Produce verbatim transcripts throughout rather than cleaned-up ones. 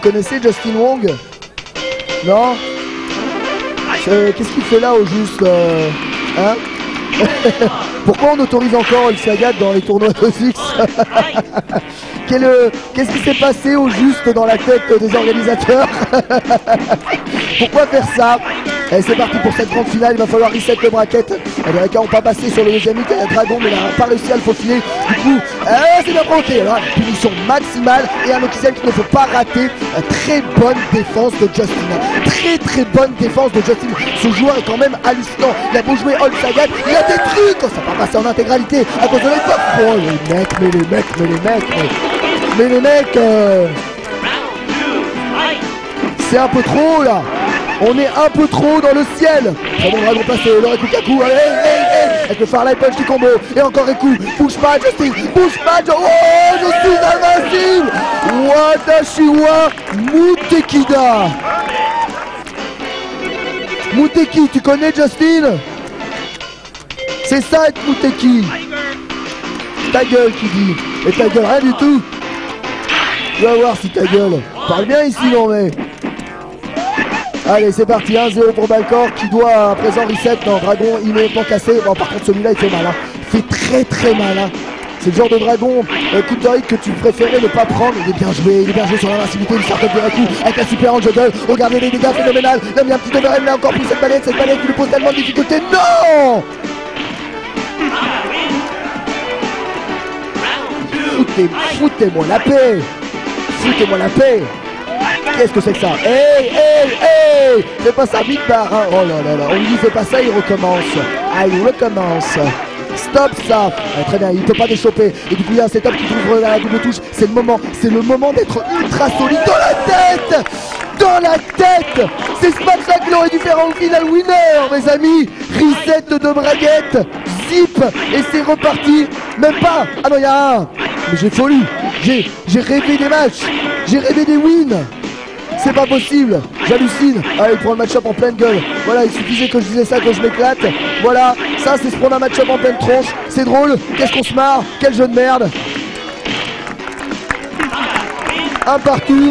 connaissez Justin Wong? Non? euh, Qu'est-ce qu'il fait là au juste euh, hein? Pourquoi on autorise encore le Sagat dans les tournois de X? Qu'est-ce qui s'est passé au juste dans la tête des organisateurs? Pourquoi faire ça? Et c'est parti pour cette grande finale, il va falloir reset le bracket. Les Américains n'ont pas passé sur le deuxième hit, il y a Dragon mais il n'a pas réussi à le faufiler. Du coup, euh, c'est bien provoqué. Alors, punition maximale et un officiel qu'il ne faut pas rater. Très bonne défense de Justin. Très très bonne défense de Justin. Ce joueur est quand même hallucinant. Il a beau jouer All Sagat, il a des trucs. Ça va passer en intégralité à cause de l'époque. Oh les mecs, mais les mecs, mais les mecs, mais, mais les mecs. Euh... C'est un peu trop là. On est un peu trop dans le ciel. Ça devra nous passer le Rekukaku. Allez, hey, hey, avec le Farlight Punch du combo. Et encore un coup. Bouge pas, Justin. Bouge pas, Jo- Oh, je suis invincible. Watashiwa Mutekida. Muteki, tu connais Justin? C'est ça être Muteki. Ta gueule qui dit. Et ta gueule, rien du tout. Tu vas voir si ta gueule. Parle bien ici, non mais. Allez, c'est parti, un zéro pour Balcor qui doit à présent reset. Non, Dragon immédiatement cassé. Bon, par contre, celui-là, il fait mal. Hein. Il fait très très mal. Hein. C'est le genre de Dragon euh, counter hit que tu préférais ne pas prendre. Il est bien joué, il est bien joué sur l'invincibilité. Il sort de Raku avec un super angle juggle. Regardez les dégâts phénoménal. Il a mis un petit overhead, là encore plus cette palette. Cette palette qui lui pose tellement de difficultés. Non! Foutez, foutez-moi la paix. Foutez-moi la paix. Qu'est-ce que c'est que ça? Hey, hey, hey! Fais pas ça vite barre, hein. Oh là là là, on lui dit fais pas ça, il recommence. Ah, il recommence. Stop ça. Ah, très bien, il peut pas déchoper. Et du coup, il y a un setup qui ouvre la double touche. C'est le moment, c'est le moment d'être ultra solide dans la tête! Dans la tête! C'est ce match-là qu'il aurait dû faire en final winner, mes amis! Reset de braguette, zip, et c'est reparti. Même pas. Ah non, il y a un. Mais j'ai folie. J'ai, j'ai rêvé des matchs. J'ai rêvé des wins. C'est pas possible, j'hallucine. Allez, il prend le match-up en pleine gueule. Voilà, il suffisait que je disais ça, que je m'éclate. Voilà, ça c'est se prendre un match-up en pleine tronche. C'est drôle, qu'est-ce qu'on se marre. Quel jeu de merde. Un partout.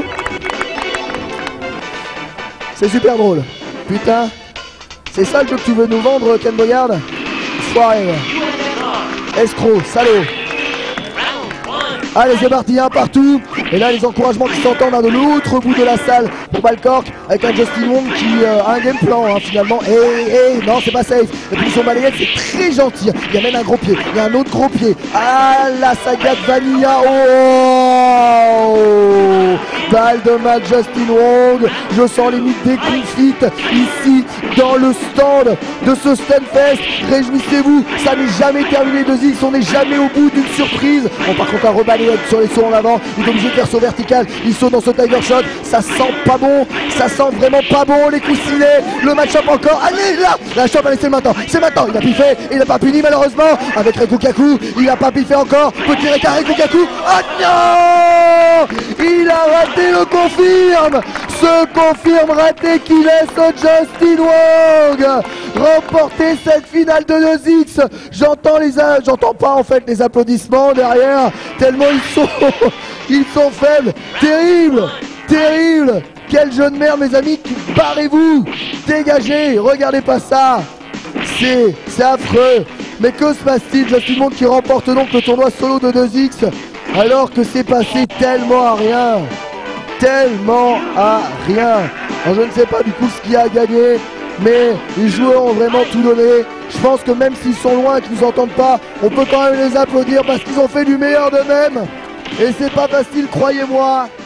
C'est super drôle. Putain, c'est ça le jeu que tu veux nous vendre, Ken Boyard? Foiré. Escroc, salaud. Allez, c'est parti, un partout. Et là, les encouragements qui s'entendent hein, de l'autre bout de la salle pour Balcork avec un Justin Wong qui euh, a un game plan hein, finalement. Et, et non, c'est pas safe. La punition balayette, c'est très gentil. Il y a même un gros pied. Il y a un autre gros pied. Ah, la saga de Vanilla. Oh, balle de match Justin Wong. Je sens limite des confites ici dans le stand de ce Stunfest. Réjouissez-vous, ça n'est jamais terminé de X. On n'est jamais au bout d'une surprise. Bon, par contre, un rebalayette sur les sauts en avant. Il est obligé de faire saut vertical. Il saute dans ce Tiger Shot. Ça sent pas bon. Ça sent vraiment pas bon. Les coussinets. Le match-up encore. Allez, là. La chope, allez, c'est maintenant. C'est maintenant. Il a piffé. Il n'a pas puni, malheureusement. Avec Rekukaku. Il n'a pas piffé encore. Petit récarré Rekukaku. Ah non! Il a raté le confirme. Se confirme raté qui laisse Justin Wong remporter cette finale de deux X. J'entends les j'entends pas en fait les applaudissements derrière tellement ils sont ils sont faibles. Terrible, terrible. Quel jeu de merde mes amis. Barrez-vous, dégagez. Regardez pas ça. C'est c'est affreux. Mais que se passe-t-il? Justin Wong qui remporte donc le tournoi solo de deux X alors que c'est passé tellement à rien. Tellement à rien. Alors, je ne sais pas du coup ce qu'il y a à gagner, mais les joueurs ont vraiment tout donné. Je pense que même s'ils sont loin et qu'ils nous entendent pas, on peut quand même les applaudir parce qu'ils ont fait du meilleur d'eux-mêmes. Et c'est pas facile, croyez-moi.